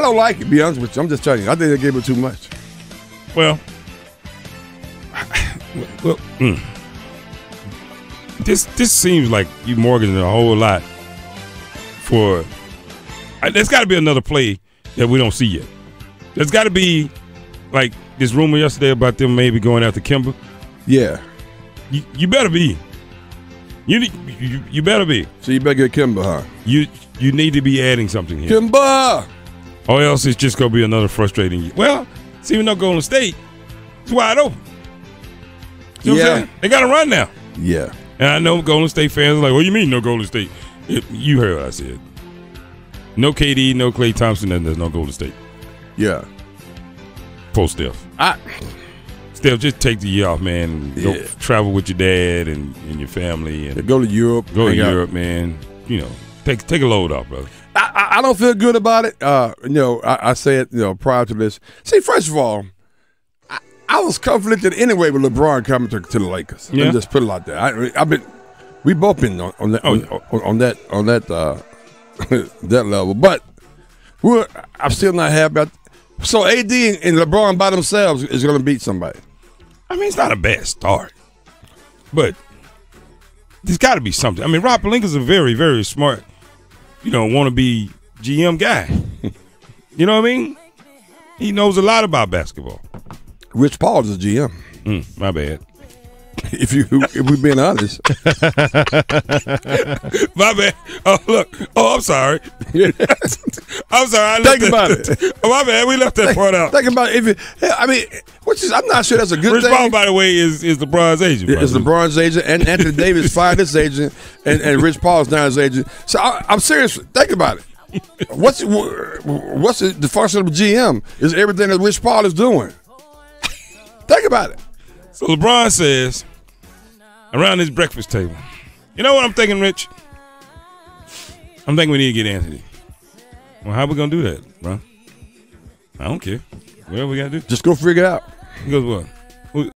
don't like it, to be honest with you. I'm just telling you. I think they gave it too much. Well, this seems like you mortgaging a whole lot for. There's got to be another play that we don't see yet. There's got to be like this rumor yesterday about them maybe going after Kimber. Yeah. You better be. You better be. So you better get Kimber, huh? You need to be adding something here. Kimber! Or else it's just going to be another frustrating year. Well, see, even though Golden State, it's wide open. You know what I'm saying? They got to run now. Yeah. And I know Golden State fans are like, what do you mean no Golden State? You heard what I said. No KD, no Klay Thompson, and there's no Golden State. Yeah. Post Steph. Steph, just take the year off, man. Go travel with your dad and your family. And go to Europe. Go to Europe, man. You know, take a load off, brother. I don't feel good about it. I said, prior to this. See, first of all, I was conflicted anyway with LeBron coming to the Lakers. Yeah. Let me just put it like that. We both been on that that level, but I'm still not happy about. So AD and LeBron by themselves is going to beat somebody. I mean, it's not a bad start, but there's got to be something. I mean, Rob Pelinka's a very, very smart, wanna-be GM guy. You know what I mean? He knows a lot about basketball. Rich Paul is a GM. My bad. If we're being honest. My bad. Oh, look. Oh, I'm sorry. I'm sorry. Think about it. Oh, my bad. We left that part out. Think about it. I'm not sure that's a good Rich thing. Paul, by the way, is LeBron's agent. It's LeBron's agent, and Anthony Davis fired his agent, and Rich Paul's now his agent. So I'm serious. Think about it. What's the function of the GM? Is everything that Rich Paul is doing. Think about it. So LeBron says, around his breakfast table, you know what I'm thinking, Rich? I'm thinking we need to get Anthony. Well, how we going to do that, bro? I don't care. Whatever we got to do. Just go figure it out. He goes, what?